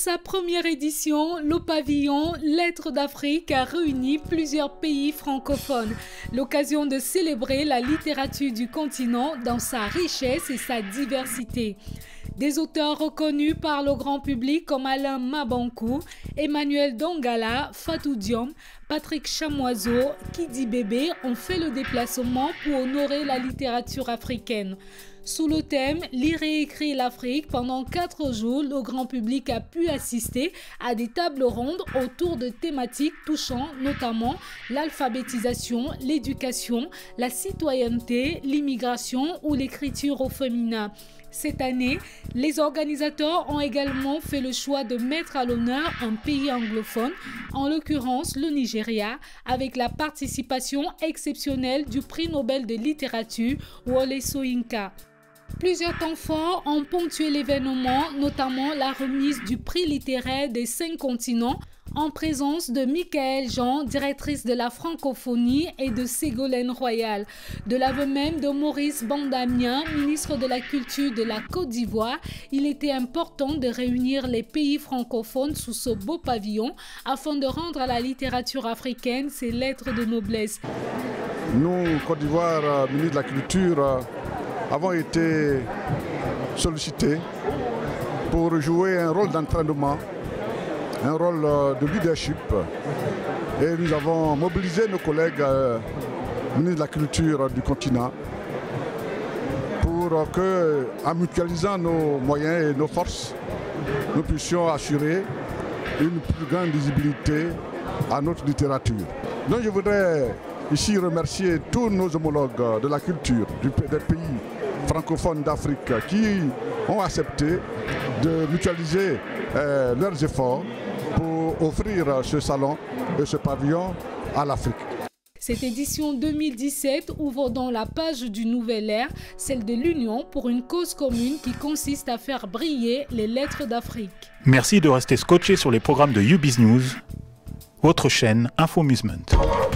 sa première édition, le pavillon Lettres d'Afrique a réuni plusieurs pays francophones. L'occasion de célébrer la littérature du continent dans sa richesse et sa diversité. Des auteurs reconnus par le grand public comme Alain Mabankou, Emmanuel Dongala, Fatou Diom, Patrick Chamoiseau, Kidi Bébé ont fait le déplacement pour honorer la littérature africaine. Sous le thème « Lire et écrire l'Afrique », pendant 4 jours, le grand public a pu assister à des tables rondes autour de thématiques touchant notamment l'alphabétisation, l'éducation, la citoyenneté, l'immigration ou l'écriture au féminin. Cette année, les organisateurs ont également fait le choix de mettre à l'honneur un pays anglophone, en l'occurrence le Nigeria, avec la participation exceptionnelle du prix Nobel de littérature Wole Soyinka. Plusieurs temps forts ont ponctué l'événement, notamment la remise du prix littéraire des 5 continents, en présence de Michaël Jean, directrice de la francophonie, et de Ségolène Royal. De l'aveu même de Maurice Bandamien, ministre de la Culture de la Côte d'Ivoire, il était important de réunir les pays francophones sous ce beau pavillon afin de rendre à la littérature africaine ses lettres de noblesse. Nous, Côte d'Ivoire, ministre de la Culture, avons été sollicités pour jouer un rôle d'entraînement, un rôle de leadership. Et nous avons mobilisé nos collègues ministres de la Culture du continent pour que, en mutualisant nos moyens et nos forces, nous puissions assurer une plus grande visibilité à notre littérature. Donc je voudrais ici remercier tous nos homologues de la culture des pays francophones d'Afrique qui ont accepté de mutualiser leurs efforts pour offrir ce salon et ce pavillon à l'Afrique. Cette édition 2017 ouvre donc la page du nouvel ère, celle de l'Union pour une cause commune qui consiste à faire briller les lettres d'Afrique. Merci de rester scotché sur les programmes de UBiz News, votre chaîne Infomusement.